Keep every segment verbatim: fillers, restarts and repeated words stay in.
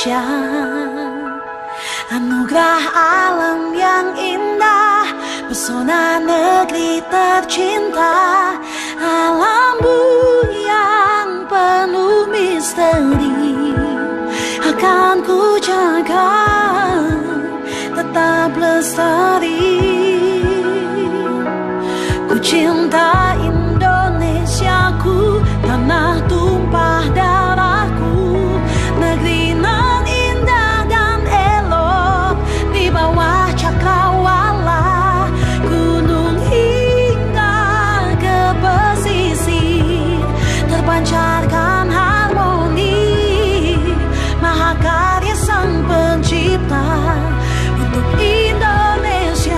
Indonesia, anugerah alam yang indah, pesona negeri tercinta, alammu yang penuh misteri, akan ku jaga tetap lestari. Ku cinta Indonesiaku, tanah tumpah darahku, negeri nan indah dan elok di bawah cakrawala, gunung hingga ke pesisir, terpancarkan harmoni, mahakarya sang pencipta untuk Indonesia.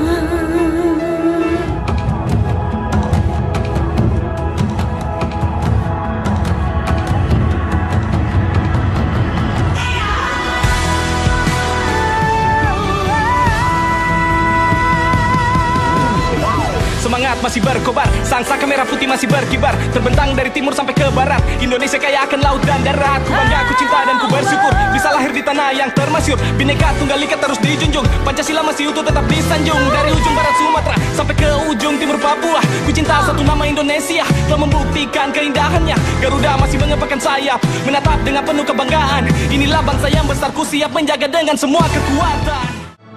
Semangat masih berkobar, sang saka merah putih masih berkibar, terbentang dari timur sampai ke barat. Indonesia kaya akan laut dan darat. Ku bangga, ku cinta dan ku bersyukur bisa lahir di tanah yang termasyur. Bhinneka Tunggal Ika terus dijunjung, Pancasila masih utuh tetap disanjung. Dari ujung barat Sumatera sampai ke ujung timur Papua, ku cinta satu nama Indonesia, telah membuktikan keindahannya. Garuda masih mengepakkan sayap, menatap dengan penuh kebanggaan. Inilah bangsa yang besar, ku siap menjaga dengan semua kekuatan.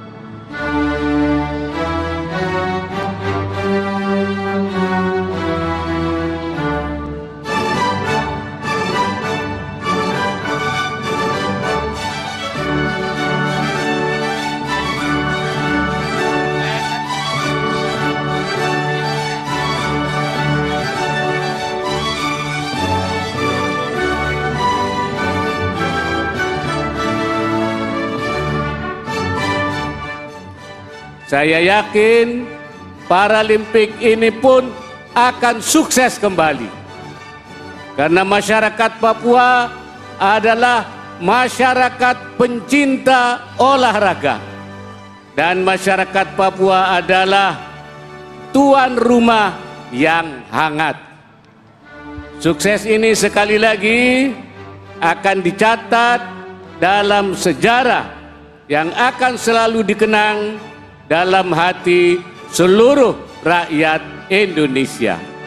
Saya yakin Paralimpik ini pun akan sukses kembali, karena masyarakat Papua adalah masyarakat pencinta olahraga, dan masyarakat Papua adalah tuan rumah yang hangat. Sukses ini sekali lagi akan dicatat dalam sejarah yang akan selalu dikenang dalam hati seluruh rakyat Indonesia.